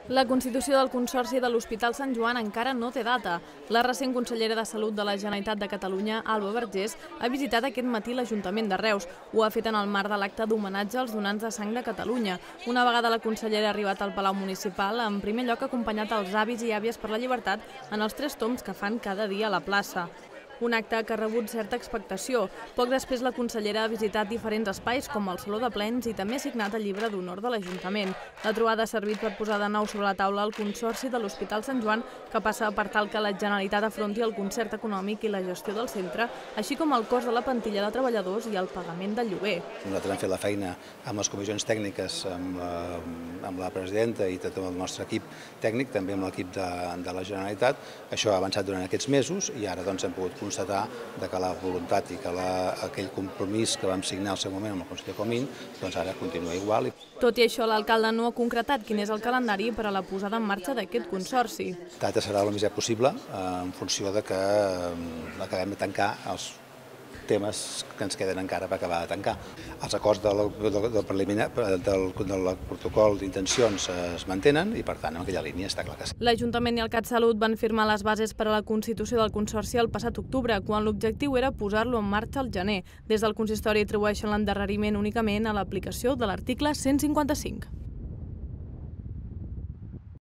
La constitució del Consorci de l'Hospital Sant Joan encara no té data. La recent consellera de Salut de la Generalitat de Catalunya, Alba Vergés, ha visitat aquest matí l'Ajuntament de Reus. Ho ha fet en el marc de l'acte d'homenatge als donants de sang de Catalunya. Una vegada la consellera ha arribat al Palau Municipal, en primer lloc ha acompanyat els avis i àvies per la llibertat en els 3 tombs que fan cada dia a la plaça. Un acte que ha rebut certa expectació. Poc després la consellera ha visitat diferents espais com el Saló de Plens i també ha signat el llibre d'honor de l'Ajuntament. La trobada ha servit per posar de nou sobre la taula el Consorci de l'Hospital Sant Joan, que passa per tal que la Generalitat afronti el concert econòmic i la gestió del centre, així com el cost de la plantilla de treballadors i el pagament del lloguer. Nosaltres hem fet la feina amb les comissions tècniques, amb la presidenta i tot el nostre equip tècnic, també amb l'equip de la Generalitat. Això ha avançat durant aquests mesos i ara hem pogut constatar que la voluntat i que aquell compromís que vam signar al seu moment amb el conseller Comín ara continua igual. Tot i això, l'alcalde no ha concretat quin és el calendari per a la posada en marxa d'aquest consorci. La data serà el més aviat possible en funció de que acabem de tancar els temes que ens queden encara per acabar de tancar. Els acords del protocol d'intencions es mantenen i, per tant, en aquella línia està clar que sí. L'Ajuntament i el CatSalut van firmar les bases per a la constitució del Consorci el passat octubre, quan l'objectiu era posar-lo en marxa al gener. Des del consistori atribueixen l'endarreriment únicament a l'aplicació de l'article 155.